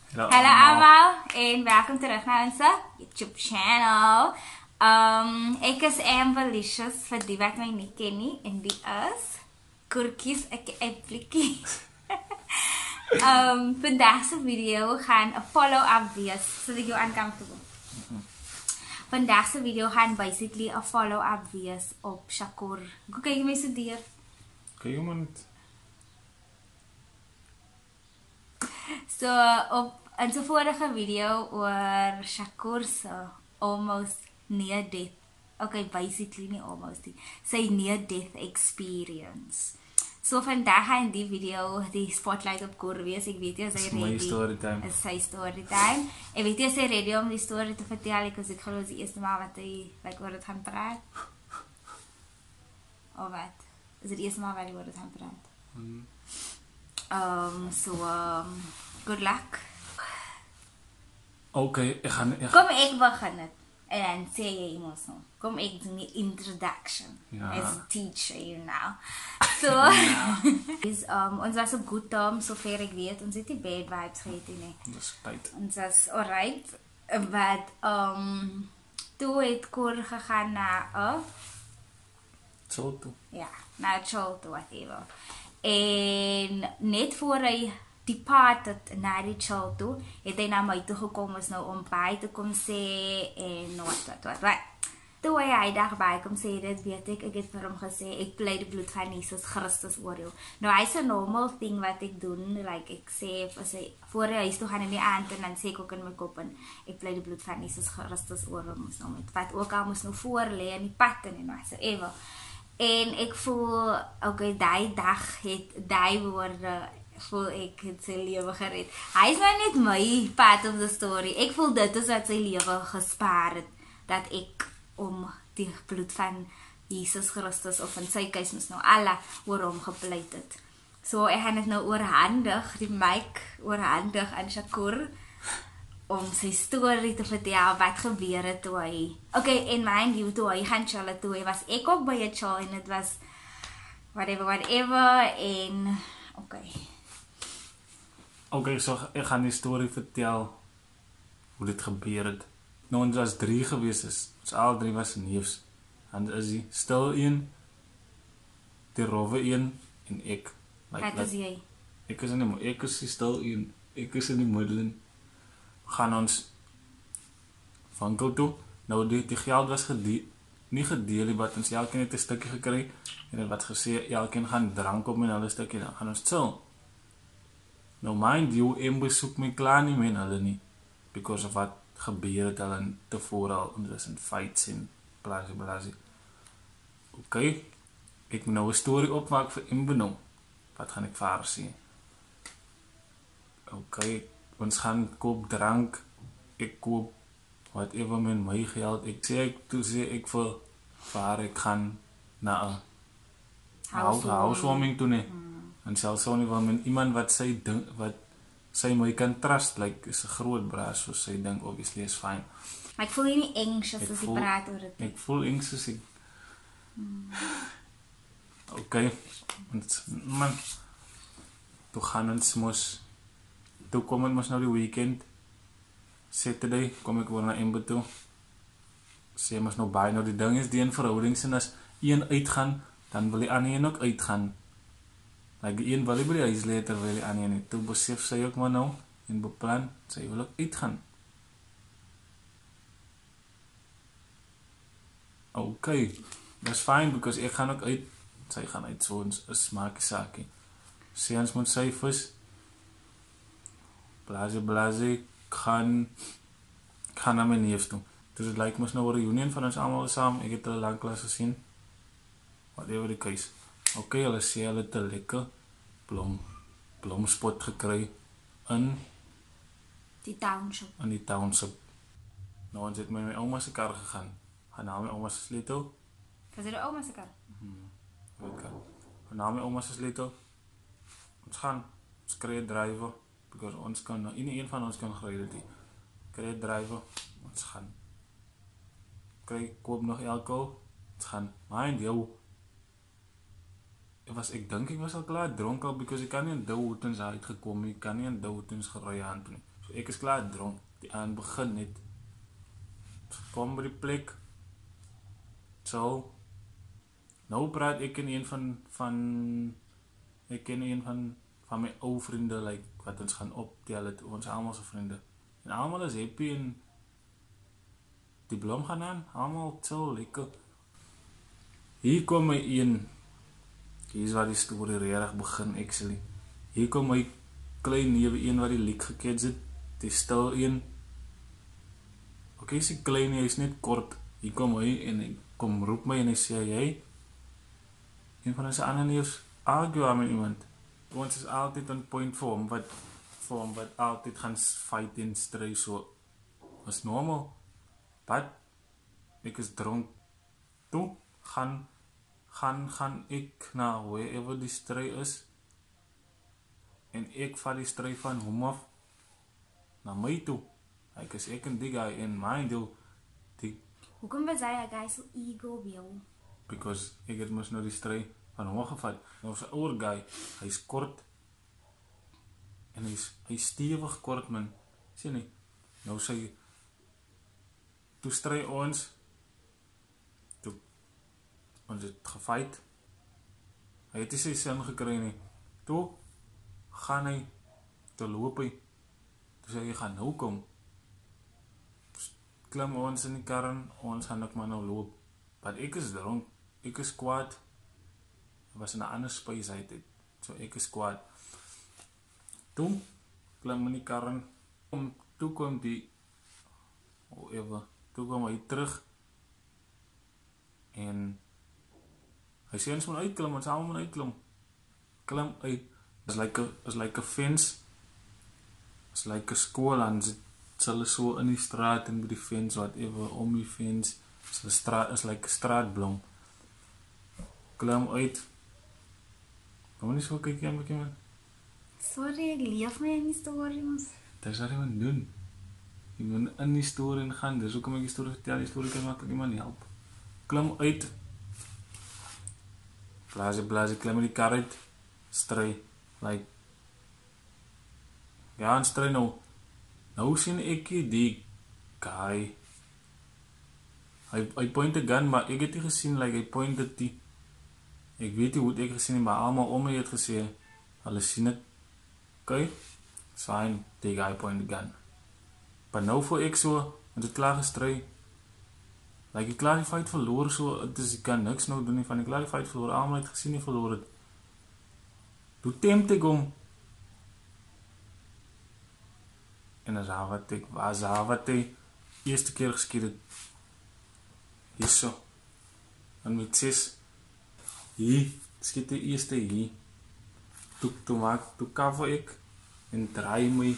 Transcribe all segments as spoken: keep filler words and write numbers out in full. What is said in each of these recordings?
Hallo allemaal en welkom terug naar onze YouTube channel. Um, ik is Amberlicious, voor die wat mij niet kennen, en die is Kurkies, ik heb Flikkie. um, Vandagse video gaan een follow-up wees, zodat ik jou aan kan doen. Vandagse video gaan basically een follow-up wees op Shakur. Hoe kijk je mij zo dier? Kijk je maar niet. So, op in zijn vorige video over Shakur's almost near death. Okay, basically niet almost. Sy near death experience. So vandaag gaan in die video die spotlight op Kur wees. Ek weet jy is hy ready. Is my story time. Is sy story time. Ek weet jy is hy ready om die story te vertel. Ek is ek geloof die eerste maal wat hy like, oor het gaan praat. Of wat? Is het die eerste maal wat hy oor het gaan praat? Mm. Um, so, um, good luck. Oké, okay, ik ga... Ik... Kom ek begin het. En dan sê jy mos nou. Kom ek doen die introduction. Ja. As a teacher, you know. So, ja. is, um, ons was op good terms, sover ek weet. Ons het die bad vibes gehad nie. Dat is tijd. Ons was alright. But, um, toe het Kur gegaan na een... Chill toe. Ja, na een chill toe, whatever. En net voor hy departed na die chill toe, het hy na my toe gekom is nou om by te kom sê en wat, wat, wat, wat. Toe hy hy dag by kom sê dit, weet ek, ek het vir hom gesê, ek plei die bloed van Jesus Christus oor jou. Nou hy is een normal thing wat ek doen, like ek sê, as hy voor hy huis toe gaan in die aand en dan sê ek ook in my kop en ek plei die bloed van Jesus Christus oor hom, moes nou met wat ook al moes nou voorlee in die pad en en so ever. En ek voel, okay, die dag het die woorde, voel ek het sy lewe gered. Hy is nou net my part of the story. Ek voel dit is wat sy lewe gespaar het, dat ek om die bloed van Jesus Christus of van sy keismus nou Allah oor hom gepleit het. So ek gaan het nou oorhandig, die mic oorhandig aan Shakur, om sy story te vertel wat gebeur het toe hy... Okay, en mind you, toe hy gaan chill toe hy was ek ook by een chill en het was whatever, whatever en... Okay. Oké, okay, so ek gaan die story vertel hoe dit gebeur het. Nou ons was drie gewees is, ons al drie was neefs. En is die stil een, die rowwe een en ek. Like, wat is jy? Ek is in die, ek is die stil een, ek is in die middel een. Gaan ons winkel toe. Nou die, die geld was gedeel, nie gedeel, maar ons elkeen het een stukje gekry en het wat gesê, elkeen gaan drank op met hulle stukje, dan gaan ons chill. Nou mind you, en besoek my klaar nie met hulle nie, because of wat gebeur het hulle tevore al, ons is in fights en blasie blasie. Ok, ek moet nou een story opmaak vir Imbe. Wat gaan ek vir haar sê? Ok, ons gaan koop drank, ek koop whatever met my geld, ek sê ek, toe sê ek vir waar ek gaan na een housewarming toe nie, hmm. En selfs so nie, want met iemand wat sy ding, wat sy my kan trust, like, is een groot braas, so sy ding, obviously is fine. Maar ek voel jy nie anxious as jy praat oor het. Ek voel anxious, ek... Hmm. Ok, want, man, toe gaan ons mos, toe kom het mos nou die weekend, Saturday, kom ek oor na Embe toe, sê mos nou baie, nou die ding is, die in verhouding sin, as een uitgaan, dan wil die ander een ook uitgaan, like die een wil die by die huis leer, terwyl die ander nie, toe besef sy ook maar nou, en beplan, sy wil ook uitgaan. Ok, that's fine, because ek gaan ook uit, sy gaan uit, so ons is maakie saakie, sê ons moet sy vis, blazie blazie, gaan, gaan na my neef toe. Dus het lijkt ons nou een reunion van ons allemaal samen. Ik heb het al lang klas gezien. Whatever die keus. Oké, okay, hulle sê hulle te lekker blom, blomspot gekry in die township. In die township. Nou, ons het met my oma se kar gegaan. Gaan na my oma se sleutel. Was dit die oma se kar? Hmm, weet kan. Gaan na my oma se sleutel. Ons gaan, ons kry 'n driver. Because ons kan, nou, nie een van ons kan gereden die. Kry 'n driver, ons gaan. Kry, koop nog alcohol, ons gaan. Mind jou, was, ek dink ek was al klaar dronk al, because ek kan nie in douw hoe het ons uitgekom, ek kan nie in douw hoe het ons gerui aan toe nie. ek is klaar dronk. Die aan begin net. Kom by die plek. So. Nou praat ek in een van, van ek ken een van, van my ou vriende, like, wat ons gaan optel het, ons allemaal so vriende. En allemaal is happy en die blom gaan aan, allemaal so lekker. Hier kom my een, hier is waar die story redig begin, actually. Hier kom my klein newe een wat die liek gekets het, die stil een. Ok, is die klein, hy is net kort. Hier kom hy en hy kom roep my en hy sê, jy, een van ons ander neus, argue aan met iemand. Ons is altyd on point vir hom, wat, vir hom wat altyd gaan fight en stry so. Was normal. But, ek is dronk. Toe, gaan, gaan, gaan ek na wherever die stry is, en ek vat die stry van hom af, na my toe. Ek is ek en die guy, en mind you, die... Hoekom was hy, guy, so ego wil? Because ek het mos nou die stry van hom gevat. Nou is 'n ouer guy, hy is kort, en hy is, hy is stewig kort, man. Sien nie? Nou sê, toe stry ons, toe, ons het gefight, hy het nie sy sin gekry nie. Toe, gaan hy, toe loop hy, toe sê hy, gaan nou kom. Klim ons in die karren, ons gaan ook maar nou loop. Want ek is dronk, ek is kwaad, ek was in 'n ander space uit het, so ek is kwaad. Toe, klim in die karren, om, toe kom die, oh ewe, toe kom hy terug, en, hy sê ons moet uitklim, ons allemaal moet uitklim, klim uit, is like a, is like a fence, is like a skool, en is hulle so in die straat, en by die fence, whatever, om die fence, is, die straat, is like a straatblom, klim uit, kom nie so kyk jy, mykie man, Sorry, ek leef my in die story, ons. Dit is wat jy moet doen, jy moet in die story gaan, dis ook om ek die story vertel, die story kan makkelijk iemand help, klim uit, blaas, blaas, klim in die kar uit, stry, like, ja, en stry nou, nou sien ek die guy, hy, hy point a gun, maar ek het nie gesien, like, hy pointed die, ek weet nie hoe het ek gesien, maar allemaal om my het gesê, hulle sien het, oké, sign, die guy point a gun, maar nou voor ek so, want het klaar gestry, like, ek klaar die fight verloor, so, het is, ek kan niks nou doen nie, van ek klaar die fight verloor, allemaal het gesien nie verloor het, toe tempt ek om, en as haar wat ek, as haar wat ek, eerste keer geskiet het, hier so, en met ses, hier, skiet die eerste hier, toe, toe maak, toe cover ek, en draai my,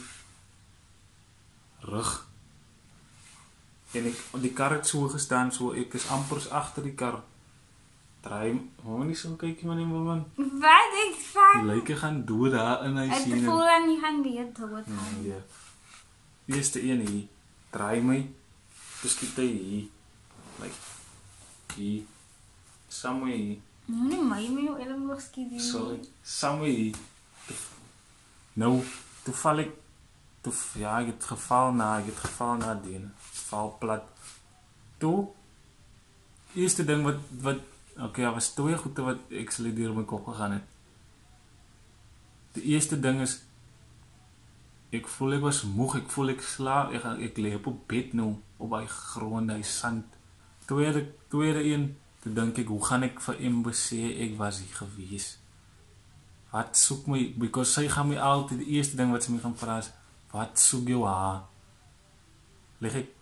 rug, en ek, die kar het so gestaan, so ek is ampers achter die kar, draai, maar nie so kyk jy maar nie, man, Wat ek van? die lyke gaan dood daar in hy Het sien, voel dan nie gaan weer dood gaan. nee, ja, eerste een hier, draai my, toe skiet hy hier, like, hier, somewhere hier, Nou nie my met jou elleboog skiet nie. sorry, somewhere hier, nou, toe val ek, toe, ja, ek het geval na, ek het geval na die, val plat, toe, eerste ding wat, wat, oké, okay, was twee goede wat ek sal hier my kop gegaan het, die eerste ding is, ek voel ek was moeg, ek voel ek slaap, ek, ek leef op bed nou, op die grond, die sand, tweede, tweede een, toe denk ek, hoe gaan ek vir Ember sê, ek was hier gewees, wat soek my, because sy gaan my altyd, die eerste ding wat sy my gaan vraag, wat soek jou haar, leg ek,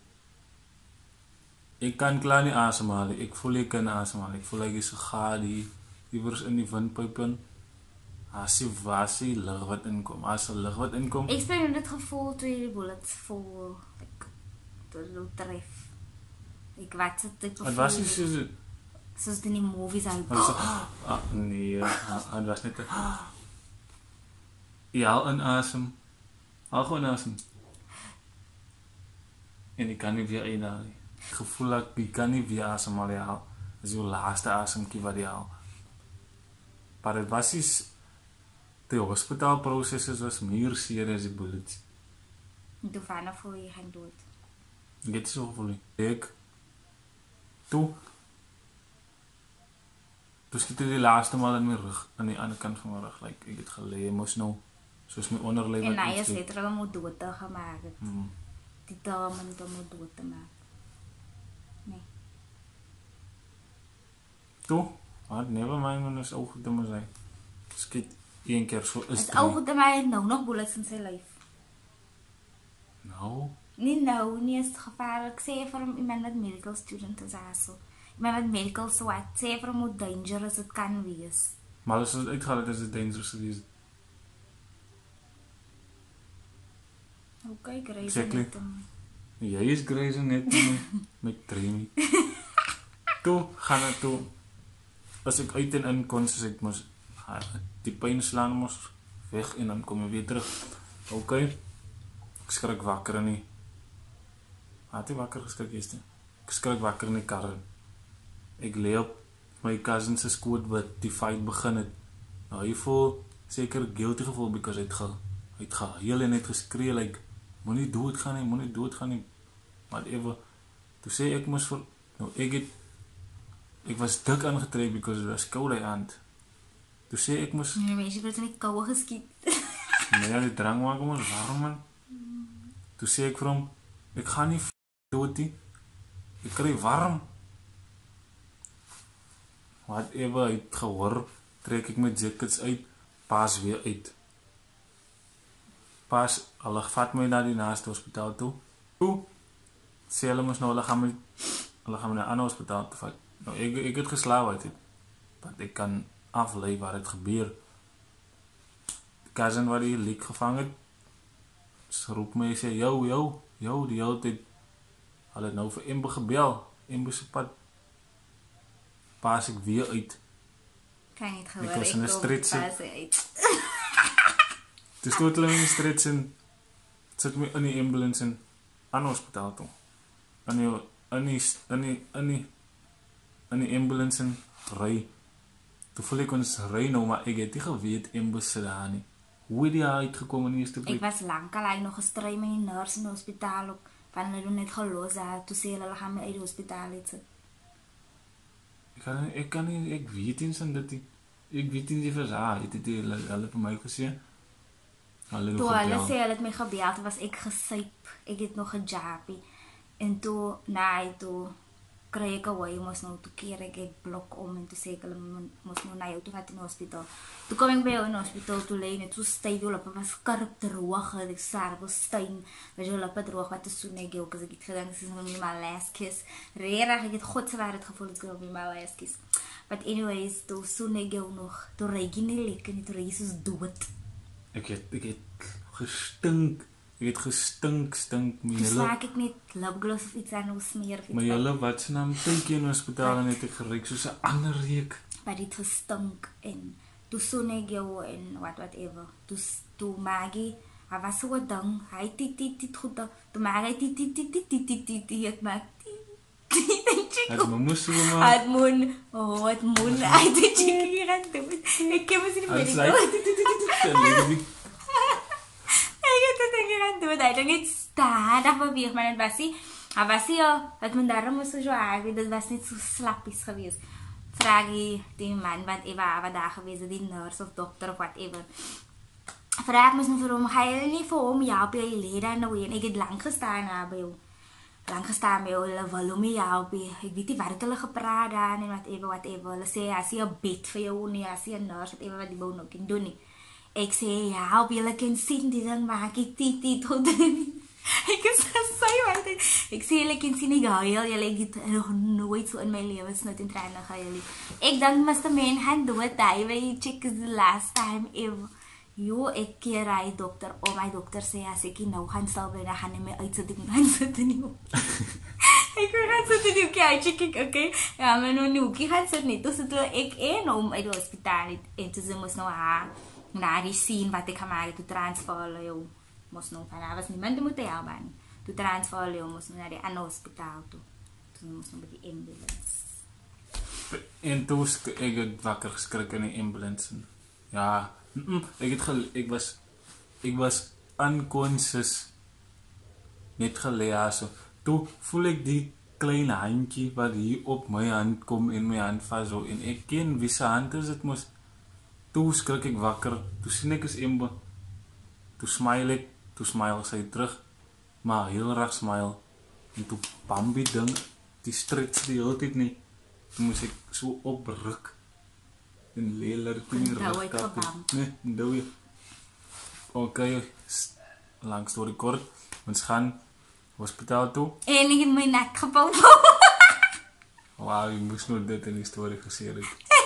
ek kan klaar nie asemhaal, ek voel ek kan asemhaal, ek voel ek is gegaad hier, iewers in die windpijp in, as die was die lig wat inkom, as die lig wat inkom, Ek speel dit gevoel toe die bullets vol, ek, toe die tref, ek wat sit ek het was nie soos, soos in die movies uit, het was, ah, nee, het was net, ja, in asem, al gewoon asem, en ek kan nie weer eindig, gevoel ek, ek kan nie weer asemhaal, ja, is jou laaste asemkie wat jy haal, maar het was nie, die hospitaalprocesses was meer seer as die bullets. En toen vanaf voel je gaan dood. Ik het so gevoel. Ek toe Toe skiet dit die laaste mal in my rug, aan die ander kant van my rug, like ek het gelê, mos nou soos my onderlyf En hy iets is doen. letterlijk om het dood te gemaakt. het. Hmm. Die determined om het dood te maken. Nee. Toe, wat never mind man, is ook goed om te zijn. Skiet één keer so is Het drie. oog dat mij nou nog bullets in zijn lijf. Nou, Nee, nou, niet is het gevaarlijk. Sê vir hom iemand wat medical student is also. Iemand wat medical swat. Sê vir hom hoe dangerous het kan wees. maar as het uitgaan, het is het dangerous geweest. Oké, Grace Exactly. met hem. Jy is grijze net met, met Tremi. Toe, gaan het toe. As ek uit en in kon, soos ek moes ah, die pijn slaan moes weg en dan kom ek weer terug. Ok, ek skrik wakker in die Had hy wakker geskrik eerst? Ek skrik wakker in die kar. Ek lê op my cousin se skoot wat die fight begin het. Nou hy voel seker guilty gevoel because hy het ge, hy het geheel en het geskree like moenie dood gaan nie, moenie dood gaan nie. Maar ewe toe sê ek moes vir nou ek het ek was dik aangetrek because dit was koud die aand. Toe sê ek moes Die mense het in die koue geskiet. nee, die drang maak om ons warm man. Toe sê ek vir hom ek gaan nie dood nie. Ek kry warm. Whatever hy het gehoor, trek ek my jackets uit, pas weer uit. Pas, hulle vat my na die naaste hospitaal toe. Toe, sê hulle moes nou, hulle gaan my, hulle gaan my na 'n ander hospitaal toe vat. Nou, ek, ek het geslaap uit het, want ek kan aflei waar het gebeur. Die cousin wat die leek gevang het, sy roep my en sê, yo, yo, yo, die hele tyd, hulle het nou vir Embe gebel, Embe se pad, pas ek weer uit. Kan niet gehoor. Ik was ik in de kom street zo. pas uit. Toe stoot hulle my in die streets en sit my in die ambulance en aan hospitaal toe. In die, in die, in die, in die, in die ambulance en ry. Toe voel ek ons ry nou, maar ek het nie geweet Embe sit daar nie. Hoe het die uitgekom in die eerste Ik plek? was lang al nog gestrui met die nurse in het hospitaal ook. Van hulle doen net gelos daar. Toe sê hulle, hulle gaan my uit die hospitaal uit sit. Ek kan, nie- ek kan nie, ek weet nie van dit nie. Ek weet nie die verhaal, het dit hulle, hulle vir my gesê. Hulle Toe nog hulle gebel. sê hulle het my gebeld, toe was ek gesyp. Ek het nog gejaapie. En toe, nee, toe kry ek away, mos nou, toe keer ek ek blok om en toe sê ek hulle mo- mos nou na jou toe vat in die hospitaal. Toe kom ek by jou in die hospitaal toe lê net so styf, jou lippe was karp droog, ek sarbe stein, was jou lippe droog, wat te soen ek jou, cause ek het gedink, dis is nog nie my last kiss. Rerig, ek het godswaar het gevoel, dit is nog nie my last kiss. But anyways, toe soen ek jou nog, toe reik jy nie lekker nie, toe reik jy soos dood. Ek het, ek het gestink. Ek het gestink, stink. My Toe hele, slaak ek net lipgloss of iets aan hoe smeer of iets. my wat- hele wat se naam tydjie in die hospitaal en het ek geryk soos 'n ander reuk. Maar dit gestink en toe soen ek jou en wat whatever. Toe, toe Maggie, hij was zo'n ding, hij tit tit tit goed, toen Maggie tit tit tit tit tit tit tit tit, het maakt tit tit Het my moes so maar. het moon, oh het moon, hij tit tit hier aan doen. Ik heb me zien Hy met sê die ik heb het ding hier aan doen, hij ging niet stadig beweeg, maar het was niet, hij was niet, het moet daarom moest zo aan, dat was niet zo slappies geweest. Vraag je die man wat even wat daar geweest, die nurse of dokter of whatever. Vraag me vir hom, ga jy nie vir hom help jy lê daar nou en ek het lank gestaan daar by jou. Lank gestaan by jou, hulle wil hom nie help nie. Ek weet nie wat het hulle gepraat daar en whatever whatever. Hulle sê as jy 'n bed vir jou nie, as jy 'n nurse whatever wat die bou nou kan doen nie. Ek sê help julle kan sien die ding maak ek tit tit goed. Ek is gesê want ek sê julle kan sien ek huil, julle het nog nooit so in my lewe snot en trane gehuil nie. Ek dink mister Man gaan dood, hy weet check is the last time ever. Jo, ek keer hy dokter om, my dokter sê as ek nou gaan sal bly, dan gaan hy my uitsit, ek gaan sit in die hoek. Ek gaan sit in die hoek, hy check ek, okay, ja, maar nou in die hoekie gaan sit nie, toe sit hulle ek en hom uit die hospitaal het, en toe sy moes nou haar, na die scene wat ek gemaakt het, toe transfer hulle jou, moes nou, van haar was niemand die moet help aan, toe transfer hulle jou, moes nou na die ander hospitaal toe, toe moes nou by die ambulance. En toe sk- ek het wakker geskrik in die ambulance. En, ja, mm -mm, ek het gel ek was ek was unconscious net gelê so. Toe voel ek die klein handjie wat hier op my hand kom en my hand vashou en ek ken wie se hand is dit mos. Toe skrik ek wakker, toe sien ek is Ember. Toe smile ek, toe smile sy terug, maar heel reg smile. En toe Bambi ding, die stretch die hele tyd nie. Toe moes ek so opruk. En leler toe nie rug kap. Nee, dou je. Oké, lang story kort. Ons gaan hospitaal toe. En ek het my nek gebou. Wauw, je moest nog dit in die story gesê het.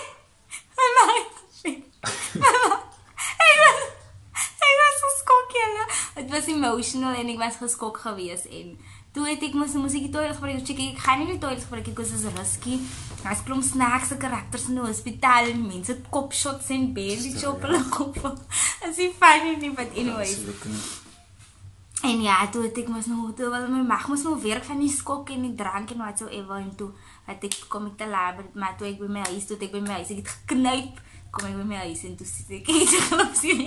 Ek was geskok, julle. Het was emotional en ek was geskok geweest en toe het ek moes, moes ek die toilet gebruik, check, ek gaan nie die toilet gebruik, ek was is risky. Daar is klomp snaakse karakters in die hospitaal en mense kopshots en bandage op hulle kop. Dat is nie funny nie, but anyways. En ja, toe het ek moes nou, toe was my mag moes nou werk van die skok en die drank en wat so ever en toe, het ek kom ek te laat, maar toe ek by my huis, toe het ek by my huis, ek het geknyp, kom ek by my huis en toe sit ek, ek het geloof sien.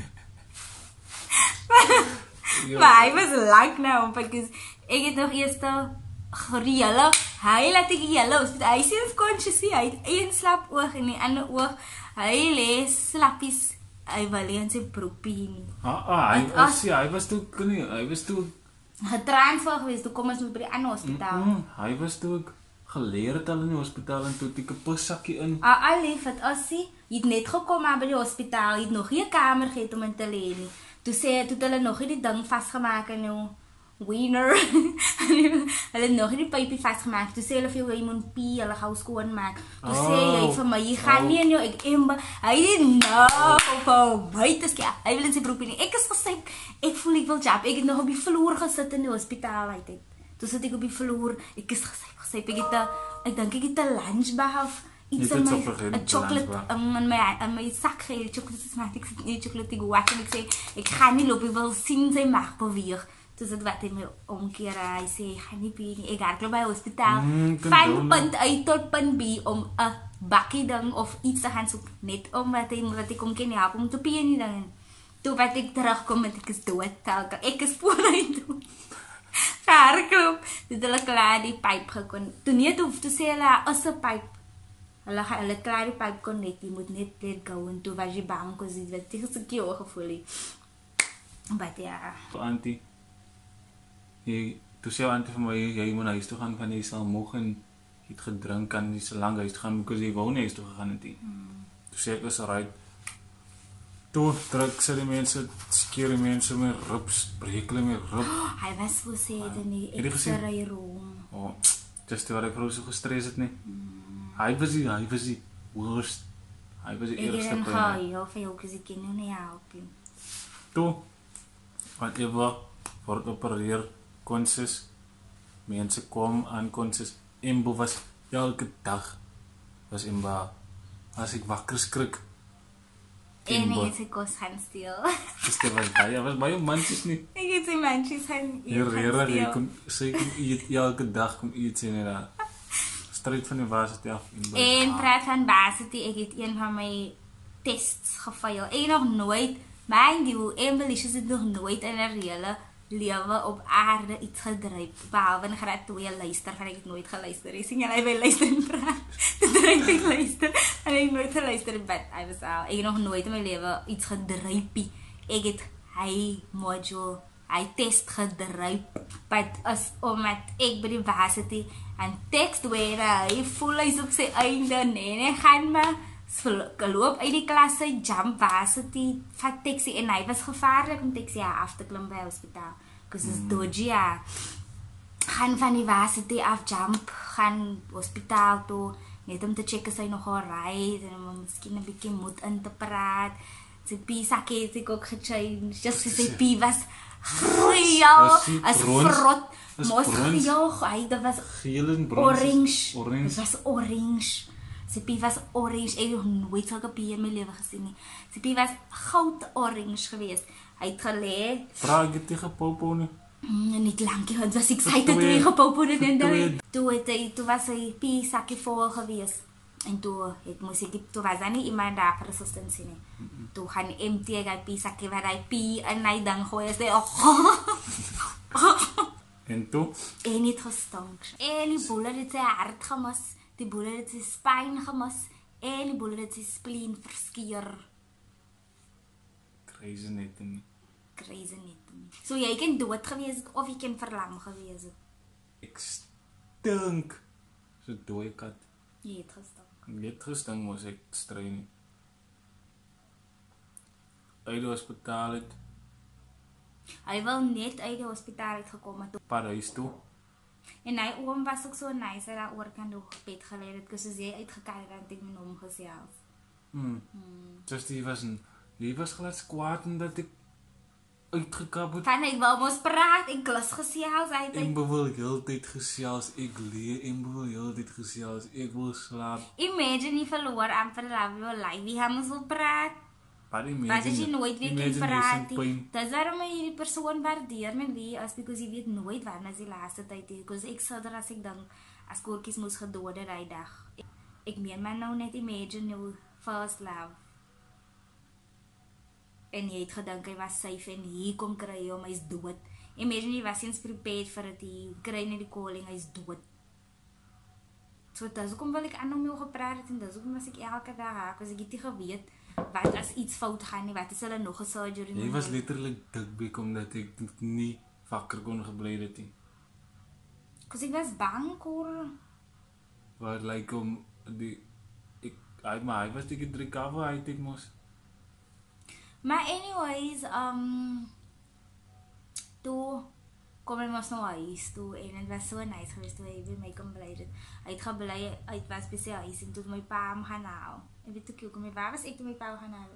Maar hy was lang nou, want ek is, ek het nog eerst gereële, hy laat ek jylle, hy sê ons conscious, hy het een slap oog en die ander oog, hy lees slappies, hy wil nie in sy broepie nie. Ah, ah, hy was, ja, hy was toe, nie, hy was toe getransfer geweest, toe kom ons by die ander hospitaal. Mm -mm, hy was toe geleer het al in die hospitaal en toe het ek 'n pussakkie in. Ah, ah, lief, het Ossie, jy het net gekom maar by die hospitaal, jy het nog nie 'n kamer gehad om in te lê nie. Toe sê, toe het hulle nog nie die ding vastgemaak in jou wiener. Hulle het nog nie die pypie vastgemaak. Toe sê hulle vir jou, jy moet pee, hulle gauw skoon maak. Toe oh, sê jy vir my, jy gaan oh. nie in jou, ek Ember, hy het nou, op my te skia, hy wil in sy broepie nie. Ek is gesê, ek voel ek wil jab, ek het nog op die vloer gesit in die hospitaal, hy het. Toe sit ek op die vloer, ek is gesê, gesê, ek het a, ek denk ek het a lunchbar of iets in my, a chocolate, um, in, my, in my sak geheel, chocolate is maak, ek sit nie chocolate, ek wacht en ek sê, ek ga nie loop, ek wil sien sy mag beweeg. Dus het wat hy my omkeer, hy sê, ek ga nie pee nie, ek hardloop by hospitaal, mm, van punt A tot punt B, om een bakkie ding of iets te gaan soek, net omdat hy, omdat ek om kan help, om te pee nie ding. Toe wat ek terugkom, en ek is dood, telke, ek is voor hy dood. Hardloop, toe het hulle klaar die pijp gekon, toe nie het hoef, toe sê hulle, as een pijp, hulle, hulle klaar die pijp kon net, jy moet net let go, en toe was jy bang, cause dit werd tegen sy keel gevoel, but ja. Auntie, jy, toe sê jou auntie vir my, jy moet na huis toe gaan, van jy sal moog en jy het gedrink, kan jy so lang huis toe gaan, because jy wou nie huis toe gegaan het, hmm. Toe sê ek is right, toe druk sy die mense, skeer die mense met rips, breek hulle met rip. Oh, hy was so sê het in die x-ray room. Oh, just die wat ek vrou so gestres het nie. Hmm. Hy was die, hy was die worst, hy was die ek eerste pijn. Ek het in gehuil vir jou, because ek ken jou nie help. Toe, whatever, word opereer, konsis, mense kom aan konsis, Embo was elke dag, was Embo, as ek wakker skrik, en ek het sy kos gaan steel. Dus dit was baie, was baie manchies nie. Ek het sy manchies gaan eet gaan steel. Kom, sy kom eet, elke dag kom eet sy nie daar. Strijd van die varsity af. En praat van varsity, ek het een van my tests gefail. Ek nog nooit, mind you, Embelicious het nog nooit in haar hele lewe op aarde iets gedryf. Behalve in graad twee luister, gaan ek het nooit geluister. Ek sien jy, hy wil luister en praat. Dit dryf ek luister. En ek het nooit geluister, but I was al. Ek het nog nooit in my lewe iets gedryfie. Ek het hy module, hy test gedryf. But as omdat ek by die varsity en tekst weer, hy voel hy op sy einde, nee, nee, gaan maar loop uit die klasse, jump varsity, vat taxi, en hy was gevaarlik om taxi af te klim by hospitaal, because it's dodgy, ja. Gaan van die varsity af, jump, gaan hospitaal toe, net om te check as hy nog al rijd, en om miskien een bykie moed in te praat, sy pie sakkie het ek ook gechange, just sy pie was geel, as vrot, mos geel, hy, dat was orange, het was orange, sy pie was orange, ek het nog nooit sulke pie in my leven gesien nie. Sy pie was goud orange geweest. Hy het gelee. Vraag jy tegen Popo nie? Mm, niet lang, want was excited toe hy gepopo dit en dit. Toe, toe was sy pie sakkie vol geweest. En toe, het moes ek, toe was daar nie iemand daar vir assistentie nie. Mm-hmm. Toe gaan empty ek die pie sakkie waar hy pie in hy ding gooi, is die, oh, En toe? En het gestank. En die boele het sy hart gemis. Die boele het sy spyn gemis. En die boele het sy spleen verskeur. Crazy net nie. Crazy net nie. So jy kan dood gewees het of jy kan verlam gewees het. Ek stink. So dooie kat. Jy het gestank. Ek het gestink, moes ek stry nie. Uit die hospitaal het. Hy wil net uit die hospitaal het gekom het. Parys toe. En hy oom was ook so nice, hy daar oor kan nog bed geleid het, kus as hy uitgekijk het, het ek met hom gesels. Hmm. Hmm. Dus die was een, die was glad kwaad omdat ek uitgekap het. Van, ek wil mos praat, ek lus gesels, hy het... Ember wil heel tyd gesels, ek lee, Ember wil heel tyd gesels, ek wil slaap. Imagine jy verloor aan vir love your life, wie gaan ons wil praat? Maar Wat as jy nooit weer kan praat, die dis waarom jy die persoon waardeer met wie is, because jy weet nooit wanneer is die laaste tyd, because ek sidder as ek dink, as koorkies moes gedood het die dag. Ek, ek meen maar nou net imagine jou first love. En jy het gedink hy was safe en hier kom kry hom, hy is dood. Imagine jy was eens prepared vir het, hy kry net die calling, hy is dood. So dis hoekom wil ek aan hom jou gepraat het en dis hoekom was ek elke dag haak, was ek het nie geweet wat as iets fout gaan nie, wat is hulle nog 'n surgery? Jy was letterlik dikbek omdat ek nie wakker kon gebly het nie. Cause ek was bang hoor. Wat lyk om die ek hy maar hy was die recover hy het mos. Maar anyways, um toe kom hy mos nou huis toe en het was so nice geweest toe hy weer my kom bly het. Hy het gebly uit was by sy huis en toe my pa hom gaan haal. En weet ek ook, my waar was ek toe my pa gaan haal?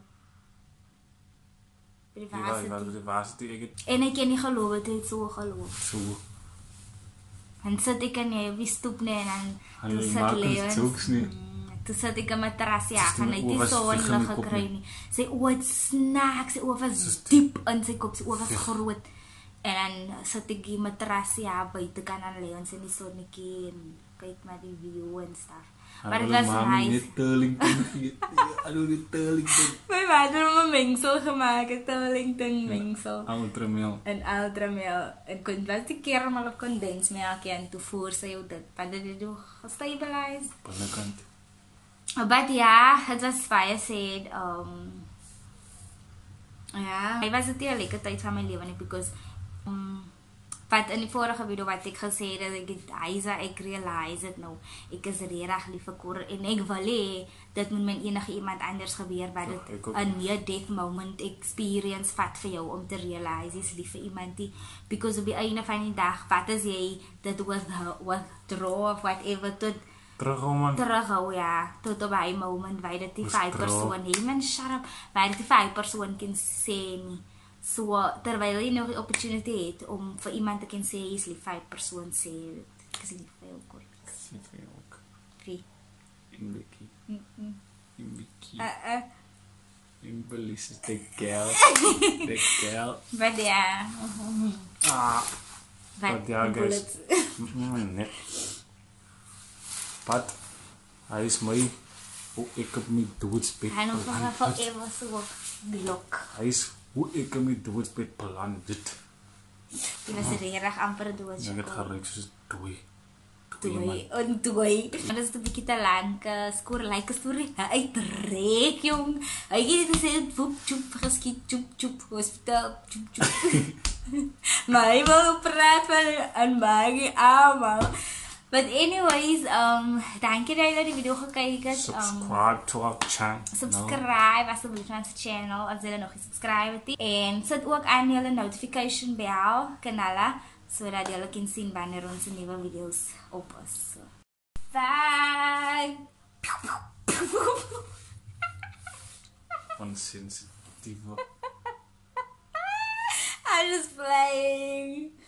By die varsity. Ek het... En ek kan nie geloof het, hy het so geloof. So. En sit ek in die, die stoep nie en dan toe sit Leon. Mm, toe sit ek in my terrasie af en hy het die sonlig gekry nie. Sy oor het snaak, sy oor was diep in sy kop, sy oor was groot. En dan sit ek in my terrasie af buite kan aan Leon in die sonnetjie en kyk maar die view en stuff. Maar het was nice. Hallo die Turlington. My vader het een mengsel gemaakt, een Turlington mengsel. Ultramel. Een ultramel. En kon was die caramel of condensmelk en toe voer sy jou dit. Maar dit het jou gestabilised. Binnekant. But ja, het was baie sad. Um, ja, hy was het die lekker tyd van my leven nie, because um, wat in die vorige video wat ek gesê het, ek het Isa, ek realize het nou, ek is reg lief vir Cor, en ek wil hê, dit moet met enige iemand anders gebeur, wat het een near-death moment experience vat vir jou, om te realize, is lief vir iemand die, because op die einde van die dag, wat is jy, dit withdraw of whatever, tot terughou man. Terughou, ja, tot op die moment, waar dit die vijf persoon, hey man, shut up, waar dit die vijf persoon kan sê nie. So, terwyl jy nog die opportunity het om vir iemand te kan sê, jy is lief vir die persoon sê, ek is lief vir jou kort. Ek is lief vir jou ook. Wie? En Becky. En Becky. Uh, uh. En Belize is die girl. Die girl. Wat ja. Ah. Wat ja, guys. Nee. Pat, hy is my, hoe ek op my doodsbed Hy nog nog forever so blok. Hy is hoe ek in my doodsbed beland het. Die was reg amper dood. Ek het geruik soos dooi. Dooi, en dooi. Maar dit is 'n bietjie te lank, skoor lyk 'n storie. Hy trek jong. Hy het gesê woep choep geskiet choep choep hospitaal choep choep. Maar hy wil praat van en baie almal. But anyways, um, dankie dat jy die video gekyk het. Subscribe um, to our channel. Subscribe asseblief na ons channel as jy nog nie subscribe het. En sit ook aan julle notification bell kanale sodat julle kan sien wanneer ons nuwe video's op is. Bye. Onsensitieve. I'm just playing.